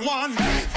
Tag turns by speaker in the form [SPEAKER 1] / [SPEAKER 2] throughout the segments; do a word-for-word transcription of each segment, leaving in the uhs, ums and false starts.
[SPEAKER 1] one.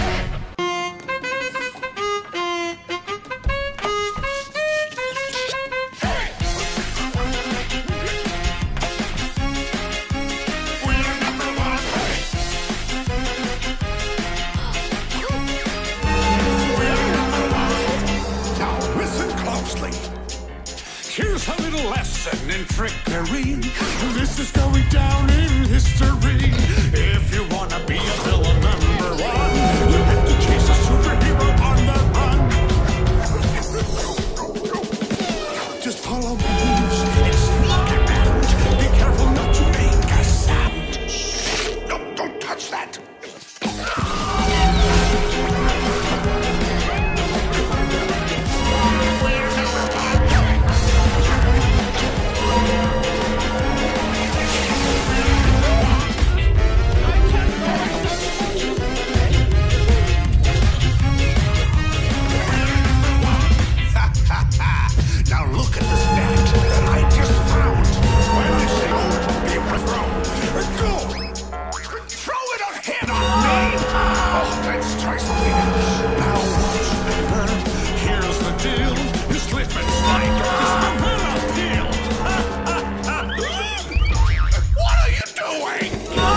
[SPEAKER 2] Here's a little lesson in trickery. This is going down in history. If you wanna be a villain number one, you have to chase a superhero on the run. Just follow my moves and sneak around. Be careful not to make a sound. No, don't touch that. Now look at the stat that I just found. When I say go, be overthrown. Go! Throw it ahead on me! Oh, let's try something else. Now watch and learn. Here's the deal. You slip and slide on this banana peel. What are you doing?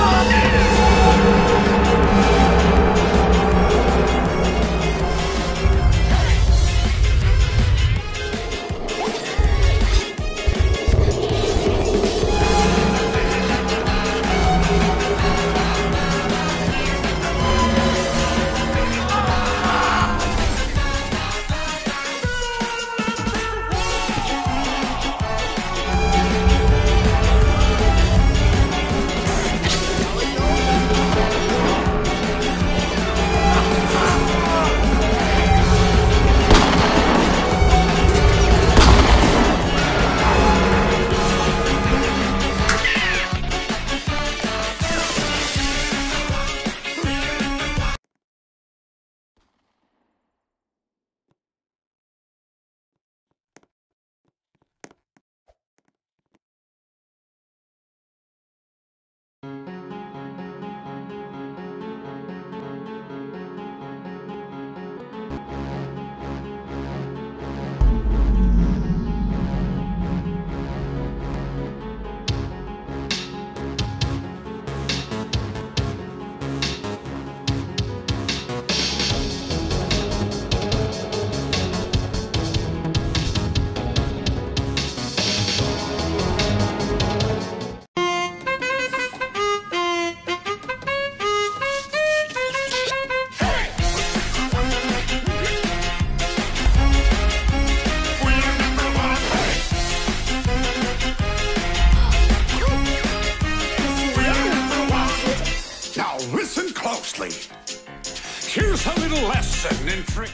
[SPEAKER 2] Listen closely. Here's a little lesson in trick.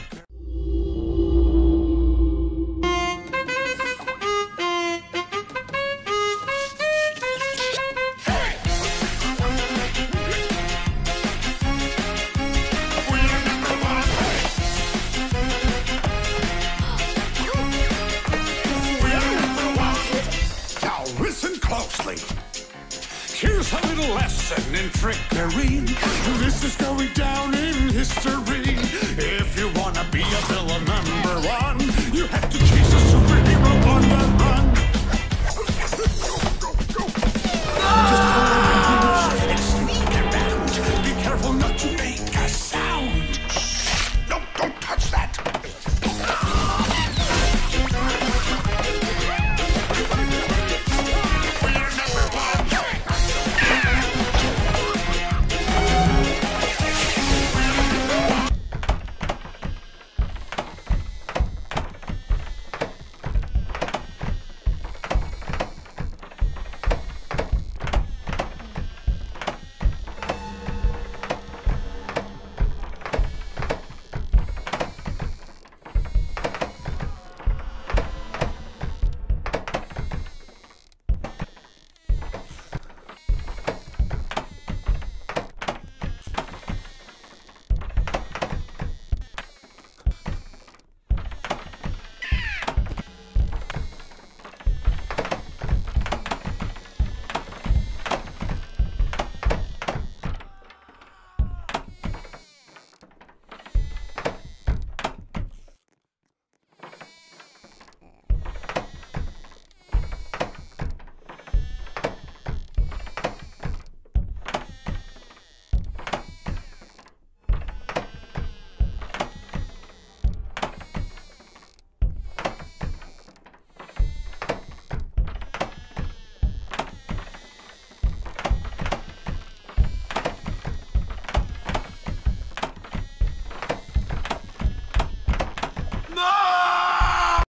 [SPEAKER 2] Now listen closely. Here's a little lesson in trickery. This is going down in history. If you wanna be a villain number one, you